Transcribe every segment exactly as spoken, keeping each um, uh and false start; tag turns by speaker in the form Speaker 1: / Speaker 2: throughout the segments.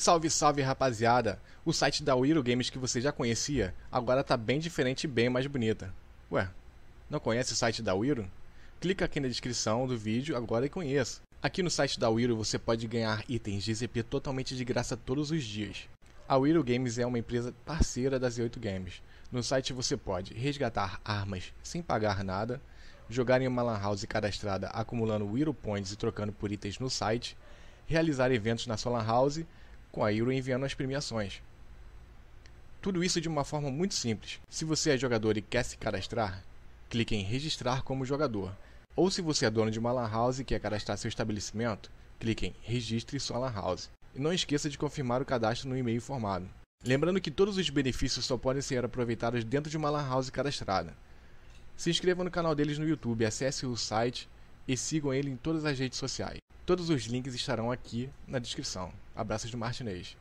Speaker 1: Salve, salve, rapaziada! O site da Wiro Games que você já conhecia, agora tá bem diferente e bem mais bonita. Ué, não conhece o site da Wiro? Clica aqui na descrição do vídeo agora e conheça. Aqui no site da Wiro você pode ganhar itens de Z P totalmente de graça todos os dias. A Wiro Games é uma empresa parceira da Z oito Games. No site você pode resgatar armas sem pagar nada, jogar em uma lan house cadastrada acumulando Wiro Points e trocando por itens no site, realizar eventos na sua lan house com a Wiro enviando as premiações. Tudo isso de uma forma muito simples. Se você é jogador e quer se cadastrar, clique em registrar como jogador. Ou se você é dono de uma lan house e quer cadastrar seu estabelecimento, clique em registre sua lan house. E não esqueça de confirmar o cadastro no e-mail informado. Lembrando que todos os benefícios só podem ser aproveitados dentro de uma lan house cadastrada. Se inscreva no canal deles no YouTube, acesse o site e sigam ele em todas as redes sociais. Todos os links estarão aqui na descrição. Abraços do Martinez.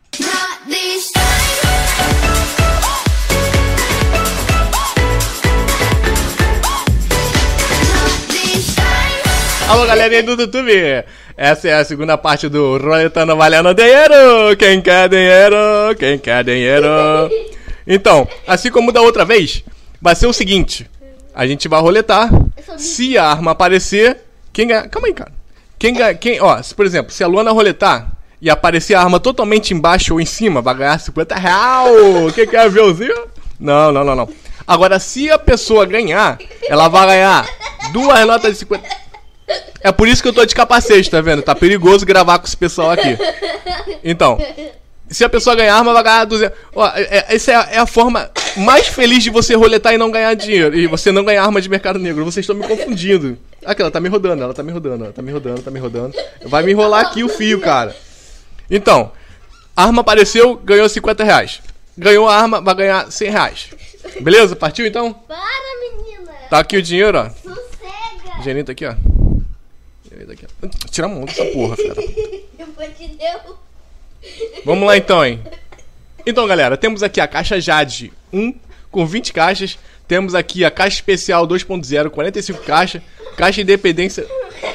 Speaker 1: Alô, galerinha do YouTube! Essa é a segunda parte do Roletando Valendo Dinheiro! Quem quer dinheiro? Quem quer dinheiro? Então, assim como da outra vez, vai ser o seguinte. A gente vai roletar. Se a arma aparecer, quem ganha... Calma aí, cara. Quem ganha... Quem... Ó, se, por exemplo, se a Luana roletar e aparecer a arma totalmente embaixo ou em cima, vai ganhar cinquenta reais. Quem quer aviãozinho? Não, não, não, não. Agora, se a pessoa ganhar, ela vai ganhar duas notas de cinquenta. É por isso que eu tô de capacete, tá vendo? Tá perigoso gravar com esse pessoal aqui. Então, se a pessoa ganhar arma, vai ganhar duzentos. Ó, é, é, essa é a, é a forma mais feliz de você roletar e não ganhar dinheiro. E você não ganhar arma de mercado negro. Vocês estão me confundindo. Aqui, ela tá me rodando, ela tá me rodando, ela tá me rodando, tá me rodando. Vai me enrolar aqui o fio, cara. Então, a arma apareceu, ganhou cinquenta reais. Ganhou a arma, vai ganhar cem reais. Beleza? Partiu então?
Speaker 2: Para, menina.
Speaker 1: Tá aqui o dinheiro, ó.
Speaker 2: Sossega.
Speaker 1: O dinheiro tá aqui, ó. Daqui, ó. Tira a mão dessa porra, filha da puta.
Speaker 2: Eu vou te derrubar.
Speaker 1: Vamos lá então, hein. Então, galera, temos aqui a caixa Jade um com vinte caixas. Temos aqui a caixa especial dois ponto zero, quarenta e cinco caixas. Caixa Independência.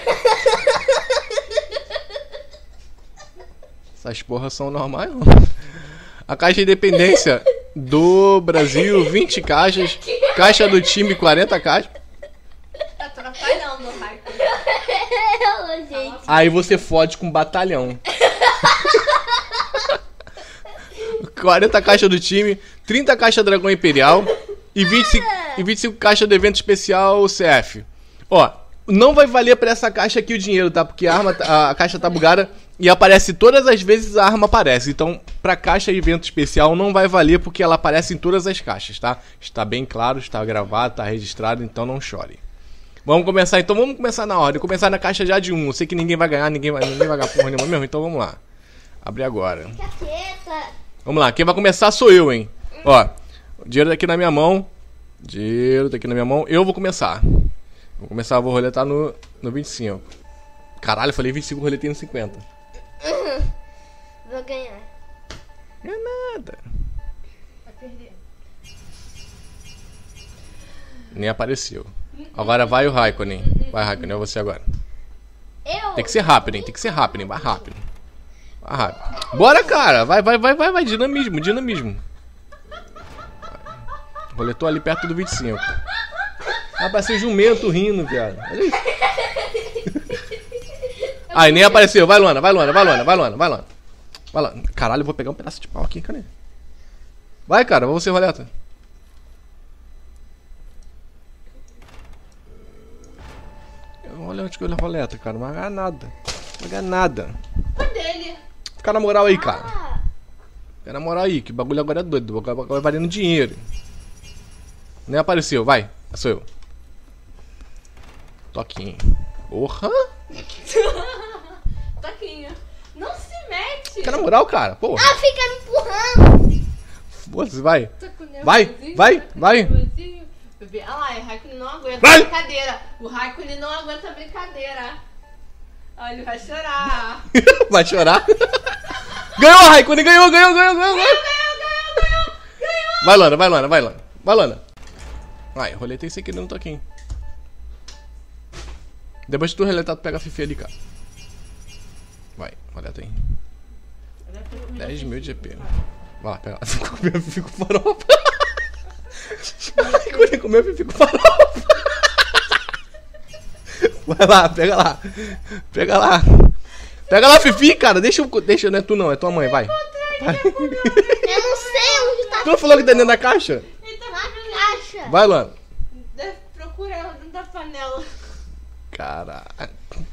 Speaker 1: Essas porras são normais, não? A caixa Independência do Brasil, vinte caixas. Caixa do time, quarenta caixas.
Speaker 3: Tá atrapalhando, Raico.
Speaker 2: Ela, gente.
Speaker 1: Aí você fode com batalhão. quarenta caixas do time, trinta caixas Dragão Imperial e vinte e cinco, e vinte e cinco caixas do evento especial C F. Ó, não vai valer pra essa caixa aqui o dinheiro, tá? Porque a, arma, a, a caixa tá bugada e aparece todas as vezes a arma aparece. Então, pra caixa evento especial não vai valer porque ela aparece em todas as caixas, tá? Está bem claro, está gravado, está registrado, então não chore. Vamos começar então, vamos começar na ordem. Começar na caixa já de um. Eu sei que ninguém vai ganhar, ninguém vai, ninguém vai ganhar porra nenhuma mesmo, então vamos lá. Abrir agora.
Speaker 2: Caqueta.
Speaker 1: Vamos lá, quem vai começar sou eu, hein. Ó, o dinheiro tá aqui na minha mão. Dinheiro tá aqui na minha mão. Eu vou começar. Vou começar, vou roletar no, no vinte e cinco. Caralho, eu falei vinte e cinco, roletei no cinquenta.
Speaker 2: Vou ganhar.
Speaker 1: Não é nada.
Speaker 3: Vai perder.
Speaker 1: Nem apareceu. Agora vai o Raikkonen. Vai, Raikkonen, é você agora.
Speaker 2: Eu?
Speaker 1: Tem que ser rápido, hein? Tem que ser rápido, hein? Vai rápido. Vai rápido. Bora, cara. Vai, vai, vai, vai, vai. Dinamismo, dinamismo. Roletou ali perto do vinte e cinco. Ah, parece jumento rindo, viado. Olha isso. Ai, nem apareceu. Vai, Luana, vai, Luana, vai, Luana, vai, Luana, vai, Luana. Vai, Luana. Caralho, eu vou pegar um pedaço de pau aqui, cadê? Vai, cara, vamos ser roleta. Olha onde que eu roleta, cara. Não vai ganhar nada. Não vai ganhar nada.
Speaker 3: Cadê ele?
Speaker 1: Fica na moral aí, cara.
Speaker 2: Ah,
Speaker 1: Fica na moral aí, que bagulho agora é doido. Agora vai valendo dinheiro. Nem apareceu, vai. Sou eu. Toquinho. Porra.
Speaker 3: Toquinho. Não se mete.
Speaker 1: Fica na moral, cara. Porra.
Speaker 2: ah, fica me empurrando.
Speaker 1: Foda-se, vai.
Speaker 3: Tô com
Speaker 1: Vai,
Speaker 3: nervosinho,
Speaker 1: vai,
Speaker 3: tô com
Speaker 1: vai.
Speaker 3: nervosinho. Bebê, olha lá, o Raikkonen não aguenta
Speaker 1: Vai.
Speaker 3: brincadeira. O Raikkonen não aguenta brincadeira. Olha, ele vai chorar.
Speaker 1: Vai chorar. Ganhou, Raikkonen. Ganhou, ganhou, ganhou, ganhou.
Speaker 3: Ganhou, ganhou, ganhou, ganhou.
Speaker 1: Vai, Lana, vai, Lana, vai, Lana. Vai, Lana. Vai, roletei sem querer no toquinho. Depois de tu roletar, tu pega a Fifi ali, cara. Vai, roleta aí.
Speaker 3: Olha
Speaker 1: dez mil de G P. Vai lá, pega lá. Comeu a Fifi com farofa. Comeu a Fifi com farofa. Vai lá, pega lá. Pega lá. Pega lá, Fifi, cara. Deixa eu. Deixa, não é tu não, é tua mãe, vai. Vai.
Speaker 2: Eu não sei onde tá.
Speaker 1: Tu não falou que tá dentro da caixa?
Speaker 3: Ele tá
Speaker 2: Na
Speaker 3: procurando.
Speaker 2: caixa.
Speaker 1: Vai, Luana.
Speaker 3: Deve procurar ela dentro da panela.
Speaker 1: Caralho.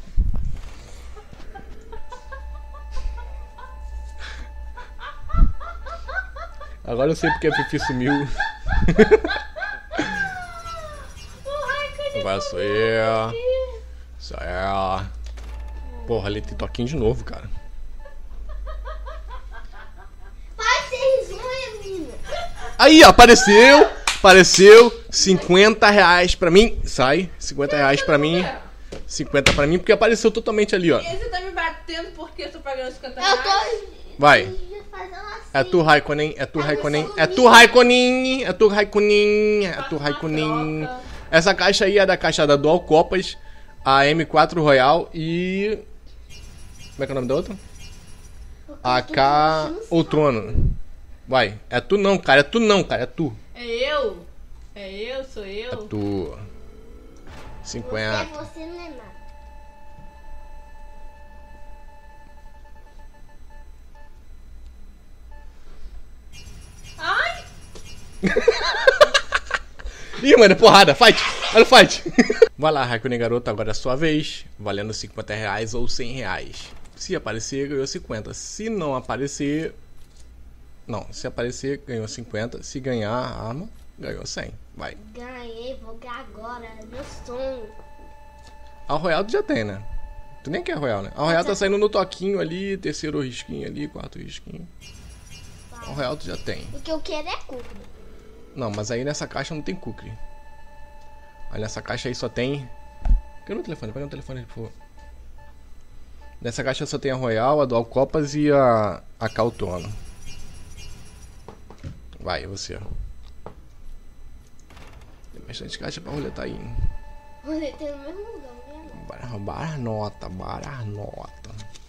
Speaker 1: Agora eu sei porque a Fifi sumiu. Agora sou eu. Sou eu. Porra, ali tem toquinho de novo, cara.
Speaker 2: Vai ser risonha, menina.
Speaker 1: Aí, ó, apareceu. Apareceu. cinquenta reais pra mim. Sai. cinquenta reais pra mim. cinquenta pra mim, porque apareceu totalmente ali, ó.
Speaker 3: E você tá me batendo porque eu tô pagando cinquenta
Speaker 2: Eu
Speaker 3: reais?
Speaker 2: tô
Speaker 1: Vai.
Speaker 2: fazendo assim.
Speaker 1: É tu, Raikkonen. É tu, Raikkonen. É tu, Raikkonen. É tu, Raikkonen. É tu, Raikkonen. Essa caixa aí é da caixa da Dual Copas, a M quatro Royal e... Como é que é o nome da outra? A K Outrono. Vai. É tu não, cara. É tu não, cara. É tu.
Speaker 3: É eu? É eu? Sou eu?
Speaker 1: É tu.
Speaker 2: Você,
Speaker 1: cinquenta.
Speaker 2: você não é nada.
Speaker 3: Ai!
Speaker 1: Ih, mano, é porrada. Fight. Olha o fight. Vai lá, Raikkonen garoto. Agora é a sua vez. Valendo cinquenta reais ou cem reais. Se aparecer, ganhou cinquenta. Se não aparecer... Não, se aparecer, ganhou cinquenta. Se ganhar a arma, ganhou cem. Vai.
Speaker 2: Ganhei, vou ganhar agora. É meu sonho.
Speaker 1: A Royal tu já tem, né? Tu nem quer Royal, né? A Royal tá saindo no toquinho ali, terceiro risquinho ali, quarto risquinho. A Royal tu já tem.
Speaker 2: O que eu quero é cookie.
Speaker 1: Não, mas aí nessa caixa não tem cookie. Aí nessa caixa aí só tem... Pega no telefone, pega no telefone, por favor. Nessa caixa só tem a Royal, a Dual Copas e a... a Cautono. Vai, você. Tem bastante caixa pra roletar aí.
Speaker 2: Você tem no mesmo lugar, né?
Speaker 1: Bora, bora nota, bora nota.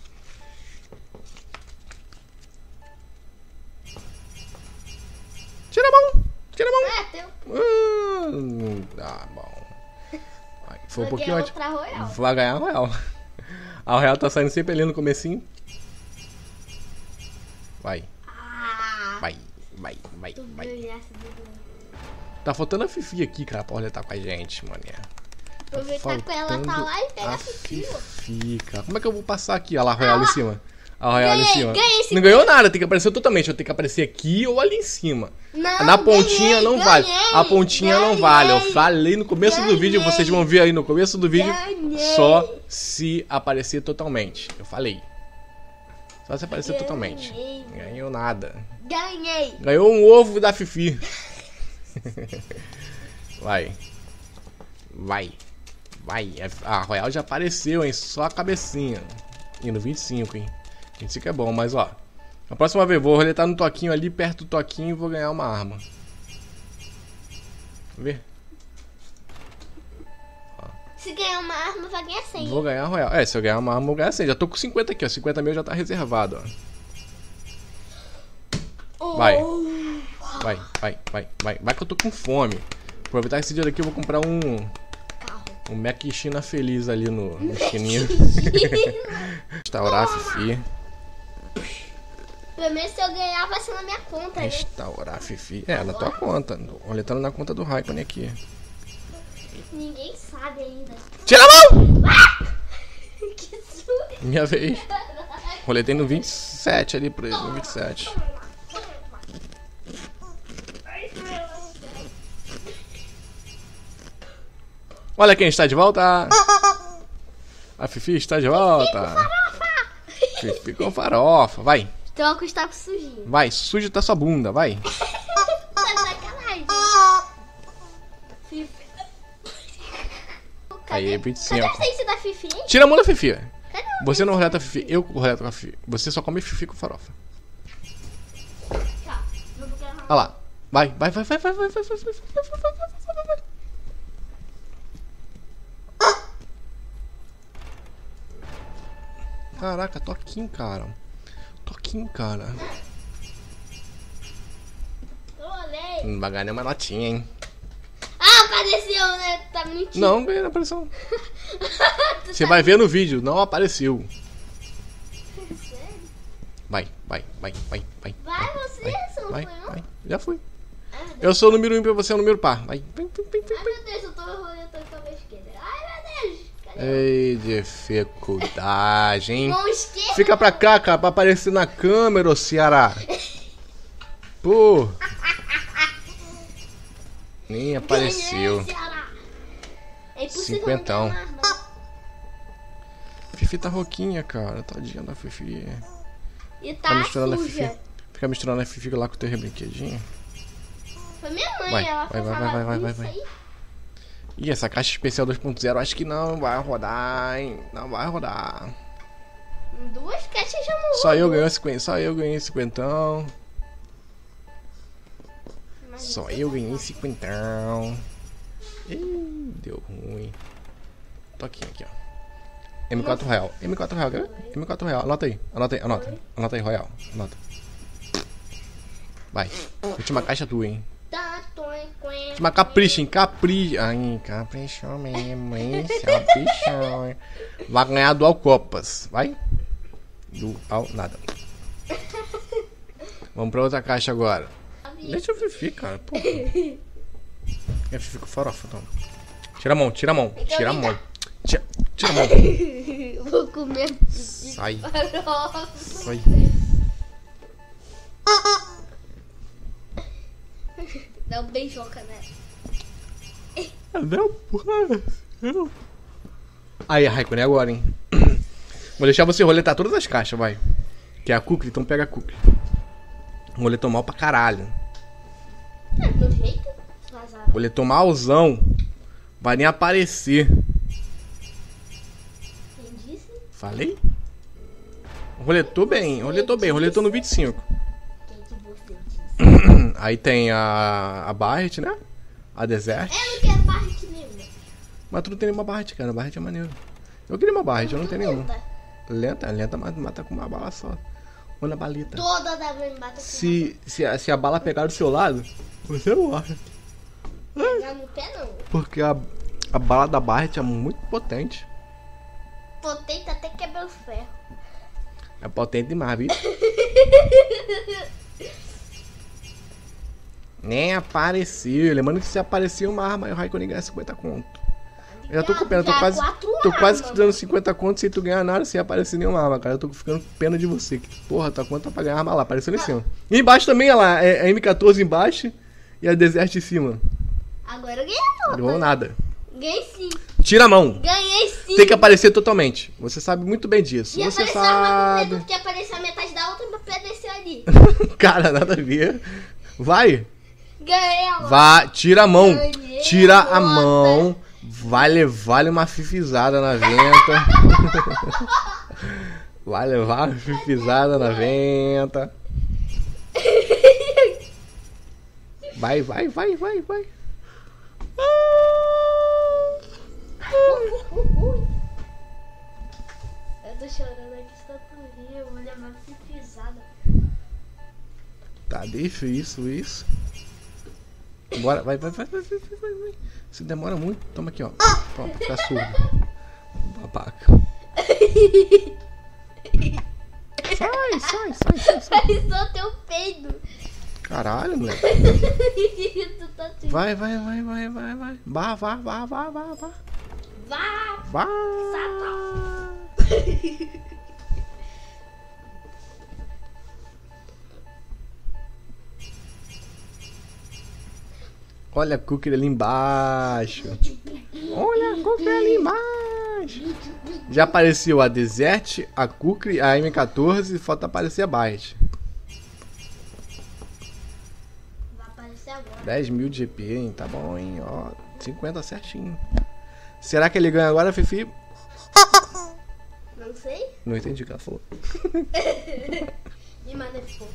Speaker 1: Tira a mão, tira a mão.
Speaker 2: É, teu.
Speaker 1: Hum, ah, bom. Vai, foi um
Speaker 2: Vou
Speaker 1: pouquinho
Speaker 2: ganhar
Speaker 1: antes.
Speaker 2: outra Royal.
Speaker 1: Vai ganhar a Royal. A Royal tá saindo sempre ali no comecinho. Vai,
Speaker 2: Ah,
Speaker 1: vai, vai, vai,
Speaker 2: tu
Speaker 1: vai.
Speaker 2: ganhasse do...
Speaker 1: Tá faltando a Fifi aqui, cara, pra roletar com a gente, mané.
Speaker 2: Aproveitar que ela tá lá e pegar
Speaker 1: a
Speaker 2: a Fifi, ó.
Speaker 1: Fifi, cara. Como é que eu vou passar aqui? Olha lá, a Royal ali em cima. A Royal ali em
Speaker 2: Ganhei,
Speaker 1: cima.
Speaker 2: ganhei esse
Speaker 1: Não ganhou nada, tem que aparecer totalmente. Eu tenho que aparecer aqui ou ali em cima.
Speaker 2: Não,
Speaker 1: Na pontinha
Speaker 2: ganhei,
Speaker 1: não vale.
Speaker 2: ganhei,
Speaker 1: A pontinha não
Speaker 2: ganhei,
Speaker 1: vale. Eu falei no começo do vídeo,
Speaker 2: ganhei.
Speaker 1: vocês vão ver aí no começo do vídeo.
Speaker 2: Ganhei.
Speaker 1: Só se aparecer totalmente. Eu falei. Só se aparecer
Speaker 2: Ganhei.
Speaker 1: totalmente. Ganhou nada.
Speaker 2: Ganhei.
Speaker 1: Ganhou um ovo da Fifi. Vai. Vai. Vai. A Royal já apareceu, hein? Só a cabecinha. E no vinte e cinco, hein? vinte e cinco é bom, mas ó. A próxima vez vou roletar no toquinho ali, perto do toquinho, e vou ganhar uma arma. Vamos ver?
Speaker 2: Se ganhar uma arma, vai ganhar cem.
Speaker 1: Vou ganhar a Royal. É, se eu ganhar uma arma, eu vou ganhar cem. Já tô com cinquenta aqui, ó. cinquenta mil já tá reservado, ó. Vai. Vai, vai, vai, vai. Vai que eu tô com fome. Aproveitar esse dia daqui, eu vou comprar um...
Speaker 2: Carro.
Speaker 1: Um Mac China feliz ali no, no esquininho. Restaurar a Fifi.
Speaker 2: Pelo menos se eu ganhar, vai ser na minha conta, né?
Speaker 1: Restaurar a Fifi. É, na tua conta. Roletando na conta do Raikkonen aqui.
Speaker 2: Ninguém sabe ainda.
Speaker 1: Tira a mão!
Speaker 2: Que susto.
Speaker 1: Minha vez. Roletei no vinte e sete ali, por aí, no vinte e sete. Olha quem está de volta. A Fifi está de volta. Fifi com farofa. Vai,
Speaker 2: Troca o está sujinho.
Speaker 1: vai, suja tá sua bunda, vai.
Speaker 2: Tá de sacanagem. Fifi.
Speaker 1: Aí, vinte e cinco.
Speaker 2: Cadê a essência da Fifi, hein?
Speaker 1: Tira a mão da Fifi.
Speaker 2: Cadê o
Speaker 1: Você não roleta a Fifi, eu roleto com a Fifi. Você só come Fifi com farofa.
Speaker 2: Tchau. Não vou ganhar.
Speaker 1: Olha lá. Vai, vai, vai, vai, vai, vai, vai, vai, vai, vai, vai, vai, vai, vai, vai. Caraca, toquinho, cara. Toquinho, cara.
Speaker 2: Eu olhei.
Speaker 1: Não vai ganhar nenhuma notinha, hein?
Speaker 2: Ah, apareceu, né? Tá mentindo.
Speaker 1: Não, ganhei, não apareceu. Você vai ver no vídeo, não apareceu.
Speaker 2: Sério?
Speaker 1: Vai, vai, vai, vai, vai.
Speaker 2: Vai você, você não
Speaker 1: vai,
Speaker 2: foi, não?
Speaker 1: vai. Já fui.
Speaker 2: Ai, meu Deus.
Speaker 1: Eu sou o número um e você é o número par. Vai, vai, vai, vai, vai.
Speaker 2: Ai, meu Deus, eu tô orientando com a mão esquerda. Ai, meu Deus. Cadê?
Speaker 1: Ei, dificuldade, hein?
Speaker 2: Mão esquerda.
Speaker 1: Fica pra cá, cara, pra aparecer na câmera, ô Ceará. Pô. Nem apareceu.
Speaker 2: Ganhei, Ceará. É impossível
Speaker 1: Cinquentão.
Speaker 2: não ganhar uma arma.
Speaker 1: Fifi tá roquinha, cara. Tadinha da Fifi.
Speaker 2: E
Speaker 1: Tá
Speaker 2: tá
Speaker 1: misturando a
Speaker 2: suja.
Speaker 1: Fifi. Fica misturando a Fifi lá com o teu brinquedinho.
Speaker 2: Foi minha mãe,
Speaker 1: Vai,
Speaker 2: ela
Speaker 1: vai,
Speaker 2: fez
Speaker 1: vai,
Speaker 2: uma
Speaker 1: vai, vai, vai,
Speaker 2: bagunça
Speaker 1: vai.
Speaker 2: aí.
Speaker 1: Ih, essa caixa especial dois ponto zero acho que não vai rodar, hein? Não vai rodar.
Speaker 2: Em duas caixas já não
Speaker 1: Só eu
Speaker 2: rodou.
Speaker 1: ganhei cinquenta. Só eu ganhei cinquentão.
Speaker 2: Mas
Speaker 1: Só
Speaker 2: você
Speaker 1: eu
Speaker 2: tá
Speaker 1: ganhei
Speaker 2: bom.
Speaker 1: cinquentão. Ih, deu ruim. Toquinho aqui, ó. M quatro real. M quatro real, quer ver? M quatro real. Anota aí. Anota aí, anota. Anota aí, Royal. Anota. Vai. Última caixa tua, hein?
Speaker 2: Tá, tô em quen-
Speaker 1: Última capricha, hein? Capricha. Ai, caprichou mesmo, hein? Caprichou, hein? Vai ganhar dual copas. Vai. Dual nada. Vamos pra outra caixa agora. Deixa eu Fifi, cara. Porra. É Fifi com farofa, então. Tira a mão, tira a mão. Tira a mão. Tira, tira a mão.
Speaker 2: Vou comer
Speaker 1: Sai.
Speaker 2: farofa.
Speaker 1: Sai.
Speaker 2: Dá um beijoca, né?
Speaker 1: Não, porra. Não. Aí, Raikkonen, agora, hein? Vou deixar você roletar todas as caixas, vai. Que é a Kukri, então pega a Kukri. Roletou mal pra caralho.
Speaker 2: É, do jeito. Vazar.
Speaker 1: Roletou malzão. Vai nem aparecer.
Speaker 2: Quem disse?
Speaker 1: Falei? Roletou bem, roletou bem, roletou no vinte e cinco.
Speaker 2: Quem que você disse?
Speaker 1: Aí tem a, a Barret, né? A Desert.
Speaker 2: Eu não quero barra que nenhuma.
Speaker 1: Mas tu não tem nenhuma Barret, cara. Barret é maneiro. Eu queria uma Barret, eu não tenho nenhuma. Lenta, lenta, mas mata com uma bala só. Uma balita.
Speaker 2: Toda da me bata com
Speaker 1: Se, se, a, se a bala pegar do seu lado, você morre.
Speaker 2: uma- pegar no pé não.
Speaker 1: Porque a, a bala da Barret é muito potente.
Speaker 2: Potente até quebrar o ferro.
Speaker 1: É potente demais, viu? Nem apareceu. Lembrando que se aparecer uma arma, aí o Raikkonen ganha cinquenta conto. Eu já tô com pena, tô
Speaker 2: Já
Speaker 1: quase,
Speaker 2: quatro
Speaker 1: tô quase
Speaker 2: armas,
Speaker 1: te dando cinquenta conto sem tu ganhar nada, sem aparecer nenhuma arma, cara. Eu tô ficando com pena de você. Que, porra, tua conta pra ganhar arma lá, apareceu em cima. E embaixo também, olha lá, é a M quatorze embaixo e a Desert em cima.
Speaker 2: Agora eu ganhei toda.
Speaker 1: Não ganhou nada.
Speaker 2: Ganhei sim.
Speaker 1: Tira a mão.
Speaker 2: Ganhei sim.
Speaker 1: Tem que aparecer totalmente. Você sabe muito bem disso.
Speaker 2: E
Speaker 1: Você
Speaker 2: apareceu uma do
Speaker 1: sabe.
Speaker 2: dedo, porque apareceu a metade da outra pra aparecer ali.
Speaker 1: Cara, nada a ver. Vai.
Speaker 2: Ganhei a
Speaker 1: Vá, tira a mão.
Speaker 2: Ganhei
Speaker 1: Tira
Speaker 2: a
Speaker 1: a
Speaker 2: nota.
Speaker 1: mão. Vai levar-lhe uma fifizada na venta. Vai levar uma fifizada na venta. Vai, vai, vai, vai, vai.
Speaker 2: Eu tô chorando aqui, está por rir. Eu vou levar pisada.
Speaker 1: Tá difícil isso. Bora, vai, vai, vai, vai, vai, vai, vai. Se demora muito, toma aqui, ó. Toma, fica surdo. Babaca. Sai, sai, sai, sai, sai.
Speaker 2: Pareceu teu peido.
Speaker 1: Caralho, moleque.
Speaker 2: Tu tá triste.
Speaker 1: Vai, vai, vai, vai, vai, vai. Vá, vá, vá, vá, vá, vá.
Speaker 2: Vá.
Speaker 1: Vá. Olha a Kukri ali embaixo. Olha a Kukri ali embaixo. Já apareceu a Desert, a Kukri, a M quatorze, falta aparecer a Barret.
Speaker 2: Vai aparecer agora.
Speaker 1: dez mil de G P, hein? Tá bom, hein? Ó, cinquenta certinho. Será que ele ganha agora, Fifi?
Speaker 2: Não sei.
Speaker 1: Não entendi o que ela falou.
Speaker 2: E Maneficou.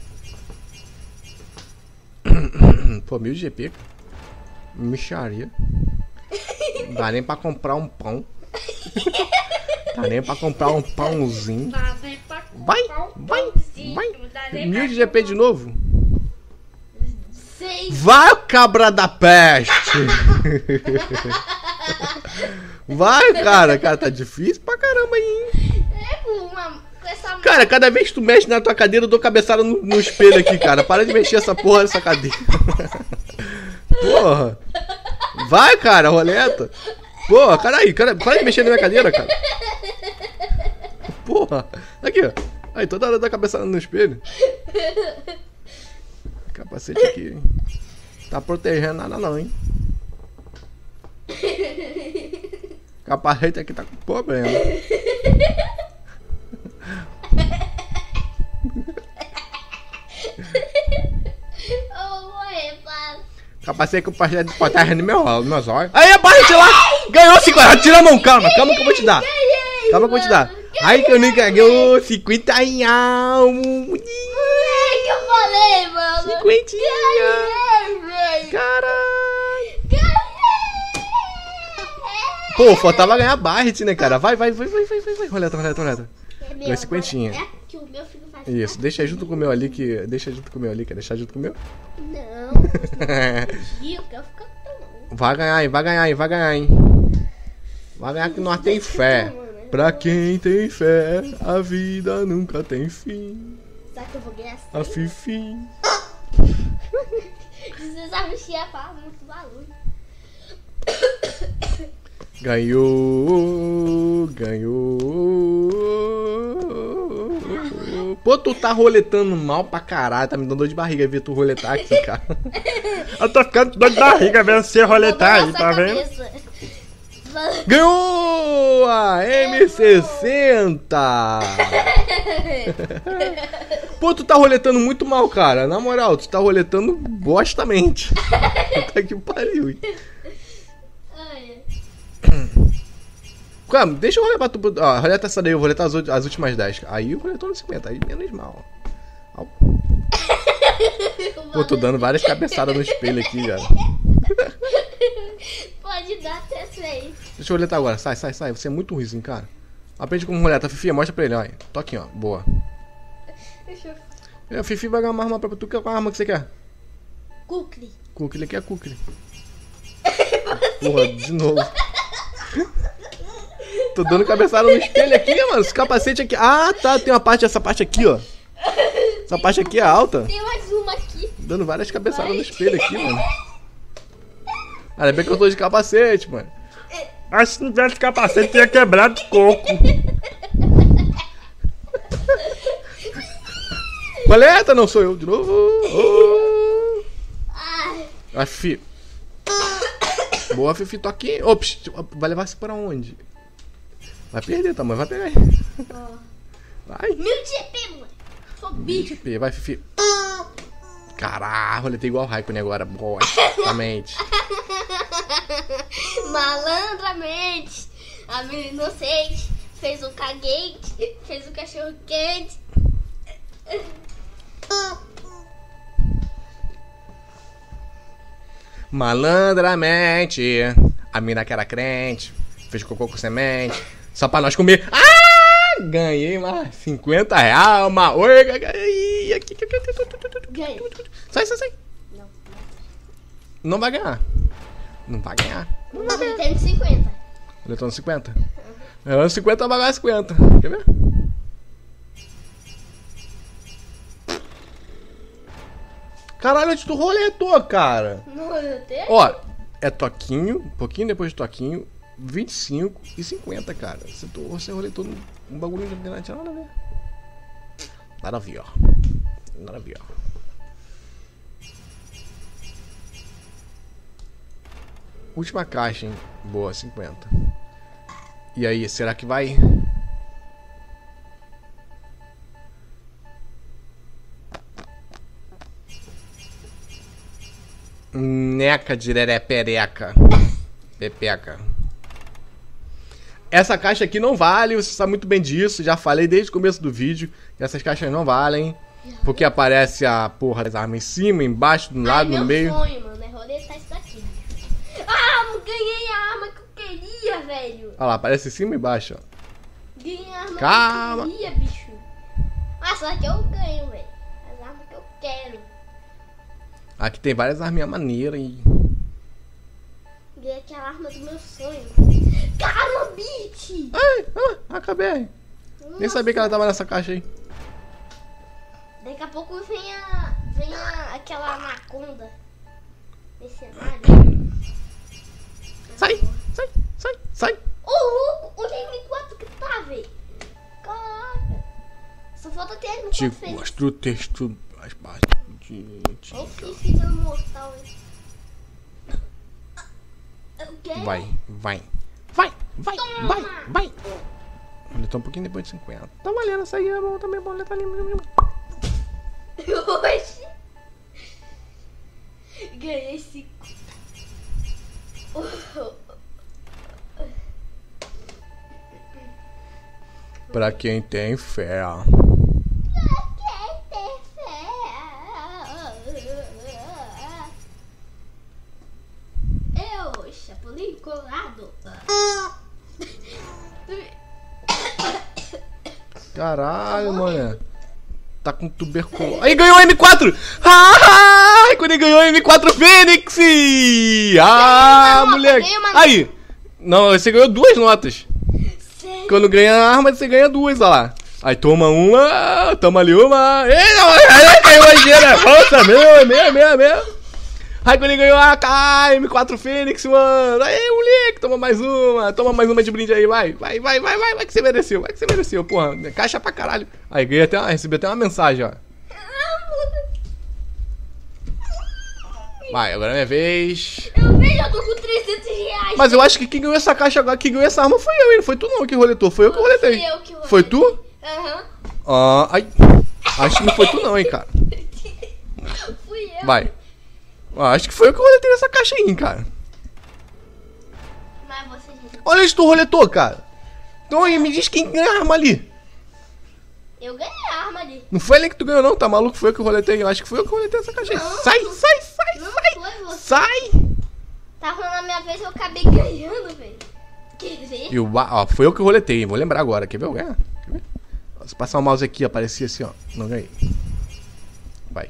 Speaker 1: Pô, mil de G P. Micharia. Dá nem pra comprar um pão. Dá nem pra comprar um pãozinho.
Speaker 2: Vai, vai,
Speaker 1: Vai, vai,
Speaker 3: cinco,
Speaker 1: Vai.
Speaker 3: dá nem
Speaker 1: Mil
Speaker 3: pra
Speaker 1: de G P de novo.
Speaker 3: seis.
Speaker 1: Vai, cabra da peste! Vai, cara. Cara, tá difícil pra caramba aí, hein?
Speaker 3: É com uma... Com essa...
Speaker 1: Cara, cada vez que tu mexe na tua cadeira, eu dou cabeçada no, no espelho aqui, cara. Para de mexer essa porra dessa cadeira. Porra. Vai, cara, roleta. Porra, caralho, cara, para de mexer na minha cadeira, cara. Porra. Aqui, ó. Aí, toda hora dá cabeçada no espelho. Capacete aqui, hein? Tá protegendo nada não, hein? Capacete aqui tá com problema.
Speaker 3: Eu vou morrer, pai.
Speaker 1: Capacete com o protege no meu, no meus olhos. Aí, a barrete lá! Ganhou cinquenta! Tira a mão, calma, calma que eu vou te dar. Calma que eu vou te dar. Aí que eu nem ganhou cinquenta real.
Speaker 3: É que eu falei, mano.
Speaker 1: Cinquentinha.
Speaker 3: Ganhei, velho.
Speaker 1: Caralho.
Speaker 3: Ganhei.
Speaker 1: Pô, faltava ganhar barrete, né, cara? Vai, vai, vai, vai, vai, vai, vai. Roleta, roleta, roleta.
Speaker 3: É
Speaker 1: Ganhei cinquentinha.
Speaker 3: É que o meu filho faz.
Speaker 1: Isso, deixa junto com o meu ali que... Deixa junto com o meu ali, quer deixar junto com o meu?
Speaker 3: Não. Eu quero ficar com
Speaker 1: Vai ganhar, hein, vai ganhar, hein, vai ganhar, hein. Vai ganhar que nós tem fé. Pra quem tem fé, a vida nunca tem fim.
Speaker 3: Será que eu vou ganhar
Speaker 1: A
Speaker 3: assim?
Speaker 1: Fifi.
Speaker 3: Precisa mexer a fala muito barulho.
Speaker 1: Ganhou, ganhou. Pô, tu tá roletando mal pra caralho. Tá me dando dor de barriga ver tu roletar aqui, cara.
Speaker 4: Eu tô ficando com dor de barriga vendo você roletar aí, tá vendo?
Speaker 1: Ganhou a M sessenta. Pô, tu tá roletando muito mal, cara. Na moral, tu tá roletando bostamente. Puta que pariu, hein? Calma, deixa eu roletar tu. Ó, roleta essa daí, eu vou roletar as, as últimas dez. Aí eu roletou no cinquenta, aí menos mal. Ó. Pô, tô dando várias cabeçadas no espelho aqui, cara.
Speaker 3: Pode dar até seis.
Speaker 1: Deixa eu roletar agora, sai, sai, sai. Você é muito ruimzinho, cara. Aprende como roleta, Fifi, mostra pra ele, ó. Toquinho, ó. Boa.
Speaker 3: Deixa eu...
Speaker 1: É, Fifi vai ganhar uma arma pra tu. Qual arma que você quer?
Speaker 3: Kukri.
Speaker 1: Kukri, ele quer Kukri. Porra, de novo. Tô dando cabeçada no espelho aqui, mano. Esse capacete aqui. Ah, tá. Tem uma parte, essa parte aqui, ó. Essa parte aqui é alta.
Speaker 3: Tem mais uma aqui.
Speaker 1: Dando várias cabeçadas no espelho aqui, mano. Ainda bem que eu tô de capacete, mano.
Speaker 4: Acho que se não tivesse capacete, tinha quebrado o coco.
Speaker 1: Coleta, não sou eu de novo. Oh.
Speaker 3: Ai.
Speaker 1: A Fifi. Boa, Fifi, tô aqui. Ops, vai levar isso pra onde? Vai perder, tá, mãe? Vai pegar aí.
Speaker 3: Oh.
Speaker 1: Vai.
Speaker 3: Mil de G P, mano. Sou bicho.
Speaker 1: Vai, Fifi. Caralho, roletei igual o Raikkonen agora. Boa, exatamente.
Speaker 3: Malandramente, a menina inocente fez um caguete, fez um cachorro quente.
Speaker 1: Malandramente, a mina que era crente fez cocô com semente, só pra nós comer. Ah! Ganhei mais cinquenta reais, uma oi, ganhei.
Speaker 3: Ganhei.
Speaker 1: Sai, sai, sai.
Speaker 3: Não,
Speaker 1: Não vai ganhar. Não vai ganhar.
Speaker 3: não. Não, ele tem cinquenta.
Speaker 1: Eu tô no cinquenta. Eu no cinquenta vai ganhar cinquenta. Quer ver? Caralho, onde tu roletou, cara?
Speaker 3: Não, eu tenho?
Speaker 1: Ó, é toquinho, um pouquinho depois de toquinho, vinte e cinco e cinquenta, cara. Você, tô, você roletou num um bagulho de internet, nada a ver. Nada a ver, ó. Nada a ver, ó. Última caixa, hein? Boa, cinquenta. E aí, será que vai? Neca de pereca. Pepeca. Essa caixa aqui não vale, você sabe muito bem disso. Já falei desde o começo do vídeo que essas caixas não valem. Porque aparece a porra das armas em cima, embaixo, do lado,
Speaker 3: Ai,
Speaker 1: no
Speaker 3: meu
Speaker 1: meio.
Speaker 3: sonho, mano, é roletar isso daqui. Ah, ganhei a arma que eu queria, velho.
Speaker 1: Olha lá, aparece em cima e embaixo, ó.
Speaker 3: Ganhei a arma
Speaker 1: Calma.
Speaker 3: que eu queria, bicho. As armas que eu ganho, velho. As armas que eu quero.
Speaker 1: Aqui tem várias arminhas maneiras e...
Speaker 3: Ganhei aquela arma do meu sonho. Caramba, bitch!
Speaker 1: Ai, ah, acabei. Nem sabia que ela tava nessa caixa aí.
Speaker 3: Daqui a pouco vem a, vem a, aquela anaconda. Nesse cenário.
Speaker 1: Sai, sai, sai, sai.
Speaker 3: Ô, louco! Olha aí quanto que tá, velho. Caraca. Só falta ter M
Speaker 1: Te
Speaker 3: quatro feliz.
Speaker 1: mostro o texto mais baixo.
Speaker 3: Olha o Fifi dando mortal, hein. Eu quero.
Speaker 1: Vai, vai. Vai, vai,
Speaker 3: Toma.
Speaker 1: vai, vai. Olha, tô um pouquinho depois de cinquenta. Tá valendo essa aí, é bom também, bom, tá ali.
Speaker 3: Oxi. Ganhei cinco.
Speaker 1: Pra quem tem fé.
Speaker 3: Quem tem fé? Eu, Chapolin Colorado.
Speaker 1: Caralho, mano. Tá com tuberculose. Aí ganhou M quatro! Ah, quando ele ganhou M quatro Fênix! Ah,
Speaker 3: Ganhei uma nota,
Speaker 1: moleque!
Speaker 3: ganhei uma nota.
Speaker 1: Aí! Não, você ganhou duas notas.
Speaker 3: Sério?
Speaker 1: Quando ganha a arma, você ganha duas, olha lá. Aí toma uma, toma ali uma. Ei, não, aí caiu a ligeira. Nossa, meu, é meu, é meu, é meu. Aí quando ele ganhou a K M quatro Fênix, mano. Aí, moleque, toma mais uma. Toma mais uma de brinde aí, vai. Vai, vai, vai, vai, vai que você mereceu. Vai que você mereceu, porra. Caixa pra caralho. Aí ganhei até uma, recebi até uma mensagem, ó. Vai, agora é minha vez.
Speaker 3: Eu vejo, eu tô com trezentos reais.
Speaker 1: Mas eu acho que quem ganhou essa caixa agora, quem ganhou essa arma foi eu, hein? Não foi tu não que roletou. Foi eu que roletei.
Speaker 3: Fui eu que roletei.
Speaker 1: Foi tu?
Speaker 3: Aham.
Speaker 1: Ah, ai. Acho que não foi tu não, hein, cara.
Speaker 3: Fui eu.
Speaker 1: Vai. Ah, acho que foi eu que roletei nessa caixa aí, hein, cara.
Speaker 3: Mas você, gente.
Speaker 1: Olha onde tu roletou, cara. Então aí, me diz quem ganha a arma ali.
Speaker 3: Eu ganhei a arma ali.
Speaker 1: Não foi ali que tu ganhou, não, tá maluco? Foi eu que roletei. Eu acho que foi eu que roletei essa caixa aí.
Speaker 3: Não,
Speaker 1: Sai,
Speaker 3: não.
Speaker 1: sai, sai,
Speaker 3: Não
Speaker 1: sai.
Speaker 3: foi você.
Speaker 1: Sai.
Speaker 3: Tava na minha vez, eu acabei ganhando, velho. Quer ver?
Speaker 1: E o ba- ó, foi eu que roletei, vou lembrar agora. Quer ver eu ganhar? Quer ver? Ó, se passar o mouse aqui, aparecia assim, ó. Não ganhei. Vai.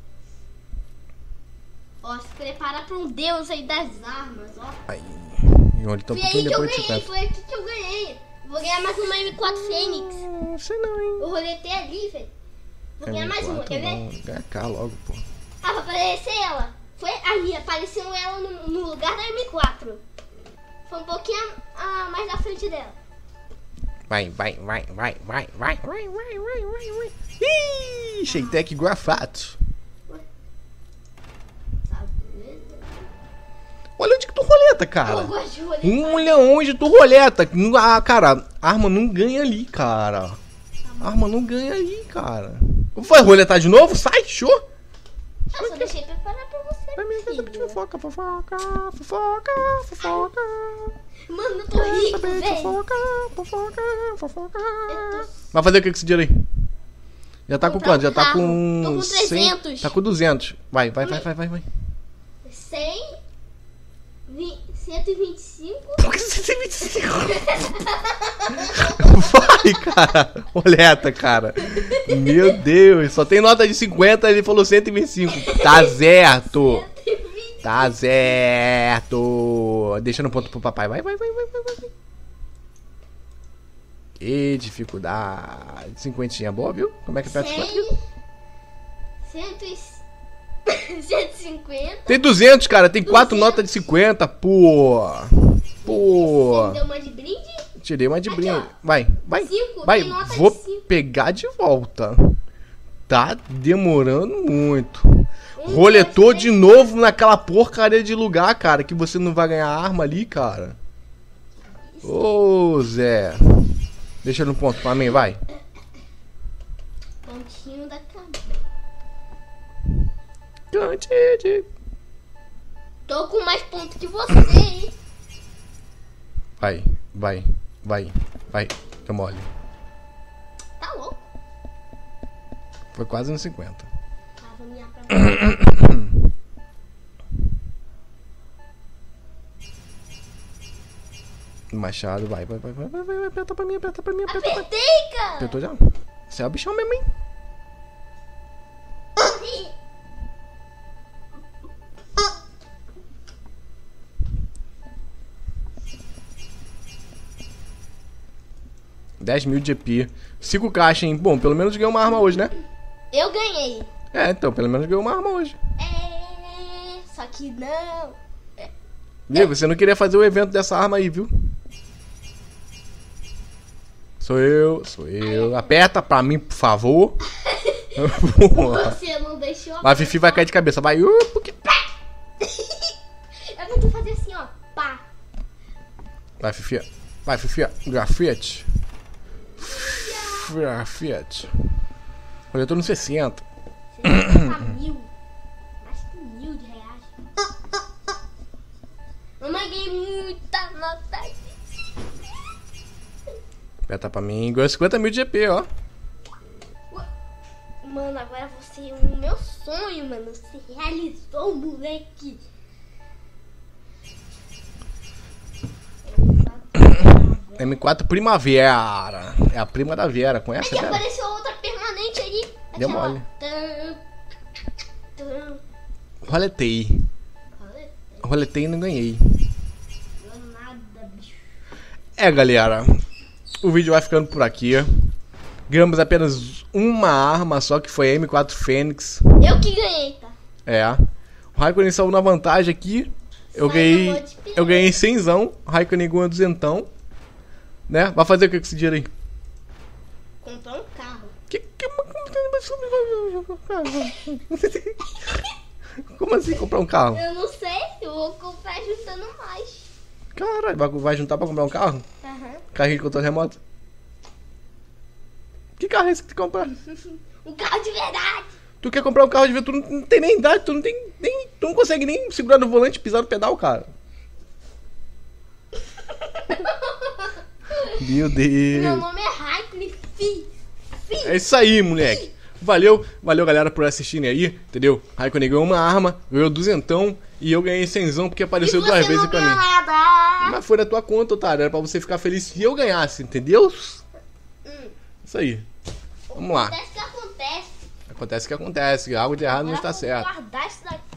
Speaker 3: Ó, se prepara pra um deus aí das armas, ó.
Speaker 1: Aí. E olha, tá um
Speaker 3: Foi aí
Speaker 1: pouquinho
Speaker 3: que eu
Speaker 1: depois de
Speaker 3: ganhei,
Speaker 1: cinquenta.
Speaker 3: foi aqui que eu ganhei. Vou ganhar mais uma M quatro Fênix.
Speaker 1: Não sei não, hein.
Speaker 3: Eu roletei ali, velho. Vou ganhar mais uma, quer ver?
Speaker 1: Não, ganha cá logo, pô.
Speaker 3: Ah, vai aparecer ela. Foi ali, apareceu ela no, no lugar da M quatro. Foi um pouquinho ah, mais na frente dela.
Speaker 1: Vai, vai, vai, vai, vai, vai, vai, vai, vai, vai, vai. Ih, Sheitec Grafato.
Speaker 3: Sabe?
Speaker 1: Olha onde que tu roleta,
Speaker 3: Eu
Speaker 1: cara.
Speaker 3: gosto de roletar.
Speaker 1: Olha onde tu roleta. Não- Ah, cara, a arma não ganha ali, cara. A arma não ganha ali, cara. Vai roletar de novo? Sai, show.
Speaker 3: Eu só deixei preparar pra você,
Speaker 1: Vai minha casa de
Speaker 3: filho.
Speaker 1: fofoca, fofoca, fofoca, fofoca.
Speaker 3: Mano, eu tô rico,
Speaker 1: Também
Speaker 3: velho.
Speaker 1: fofoca, fofoca, fofoca.
Speaker 3: Eu tô-
Speaker 1: Vai fazer o que com esse dinheiro aí? Já tá com
Speaker 3: Comprar
Speaker 1: quanto? Já
Speaker 3: um
Speaker 1: tá
Speaker 3: carro.
Speaker 1: com...
Speaker 3: Tô com
Speaker 1: cem.
Speaker 3: trezentos.
Speaker 1: Tá com duzentos. Vai, vai, vai, vai, vai, vai.
Speaker 3: cem, vi- cento e vinte e cinco.
Speaker 1: Por que você tem vinte e cinco? Vai, cara. Roleta, cara. Meu Deus. Só tem nota de cinquenta, ele falou cento e vinte e cinco. Tá certo.
Speaker 3: cento e vinte.
Speaker 1: Tá certo. Deixa no ponto pro papai. Vai, vai, vai, vai, vai, vai. Que dificuldade. Cinquentinha boa, viu? Como é que aperta cinquenta?
Speaker 3: cem, cento e cento e cinquenta.
Speaker 1: Tem duzentos, cara. Tem quatro notas de cinquenta. Pô. Pô.
Speaker 3: Deu uma de brinde?
Speaker 1: Tirei uma de
Speaker 3: Aqui,
Speaker 1: brinde.
Speaker 3: ó.
Speaker 1: Vai, vai.
Speaker 3: Cinco,
Speaker 1: Vai.
Speaker 3: tem nota de
Speaker 1: Vou
Speaker 3: cinco.
Speaker 1: pegar de volta. Tá demorando muito.
Speaker 3: Um,
Speaker 1: Roletou
Speaker 3: dois,
Speaker 1: de
Speaker 3: três.
Speaker 1: novo naquela porcaria de lugar, cara. Que você não vai ganhar arma ali, cara. Ô, Zé. Deixa no ponto pra mim, vai.
Speaker 3: Pontinho da cabeça.
Speaker 1: Cante de...
Speaker 3: Tô com mais pontos que você, hein?
Speaker 1: Vai, vai, vai, vai. Fica mole.
Speaker 3: Tá louco?
Speaker 1: Foi quase nos cinquenta.
Speaker 3: Tava minha pra...
Speaker 1: Machado, vai, vai, vai, vai, vai, vai, aperta pra mim, aperta pra mim, aperta pra mim.
Speaker 3: Apertei, cara!
Speaker 1: Apertou já? Você é o bichão mesmo, hein? dez mil de G P. cinco caixas, hein? Bom, pelo menos ganhei uma arma hoje, né?
Speaker 3: Eu ganhei.
Speaker 1: É, então, pelo menos ganhei uma arma hoje.
Speaker 3: É, só que não.
Speaker 1: Diego, você não queria fazer o evento dessa arma aí, viu? Sou eu, sou eu. Aperta pra mim, por favor.
Speaker 3: Você não deixou.
Speaker 1: A Fifi vai cair de cabeça. Vai. Uh, porque...
Speaker 3: Eu não vou fazer assim, ó. Pá.
Speaker 1: Vai, Fifi. Vai, Fifi. Grafite. Grafite. Olha, eu tô no sessenta.
Speaker 3: sessenta mil. Mais que mil de reais. Mamãe, ganhei muita nota.
Speaker 1: Aperta pra mim. Ganhou cinquenta mil de G P, ó.
Speaker 3: Mano, agora você, o meu sonho, mano, você realizou, moleque.
Speaker 1: M quatro Primavera. É a prima da Vera. Conhece
Speaker 3: Aqui
Speaker 1: a Vera?
Speaker 3: apareceu outra permanente ali.
Speaker 1: Deu
Speaker 3: Aquela.
Speaker 1: mole.
Speaker 3: Tum, tum.
Speaker 1: Roletei.
Speaker 3: Olha,
Speaker 1: Roletei e não ganhei.
Speaker 3: não deu nada, bicho.
Speaker 1: É, galera. O vídeo vai ficando por aqui. Ganhamos apenas uma arma só, que foi a M quatro Fênix.
Speaker 3: Eu que ganhei, tá?
Speaker 1: É. O Raikkonen saiu na vantagem aqui. Eu
Speaker 3: Saiu
Speaker 1: ganhei.
Speaker 3: na boa de pneu.
Speaker 1: Eu ganhei cenzão. O Raikkonen ganhou duzentão. Né? Vai fazer o que com esse dinheiro aí?
Speaker 3: Comprar um carro.
Speaker 1: Que, que, como assim comprar um carro?
Speaker 3: Eu não sei, eu vou comprar juntando mais.
Speaker 1: Caralho, vai, vai juntar pra comprar um carro?
Speaker 3: Aham.
Speaker 1: Carrinho de controle remoto? Que carro é esse que tu quer comprar?
Speaker 3: Um carro de verdade.
Speaker 1: Tu quer comprar um carro de ver, tu não, não tem nem idade, tu não tem nem. Tu não consegue nem segurar no volante e pisar no pedal, cara. Meu Deus.
Speaker 3: Meu nome é Raikkonen, fi. Fi.
Speaker 1: É isso aí, moleque. Valeu, valeu galera por assistirem aí, entendeu? Raikkonen ganhou uma arma, ganhou duzentão e eu ganhei cenzão porque apareceu
Speaker 3: E
Speaker 1: duas
Speaker 3: você
Speaker 1: vezes
Speaker 3: não
Speaker 1: pra
Speaker 3: ganhou
Speaker 1: mim.
Speaker 3: nada.
Speaker 1: Mas foi da tua conta, otário, era pra você ficar feliz se eu ganhasse, entendeu? Isso aí. Vamos lá.
Speaker 3: Acontece que acontece.
Speaker 1: Acontece o que acontece, algo de errado não está
Speaker 3: Agora eu vou
Speaker 1: certo.
Speaker 3: guardar isso daqui.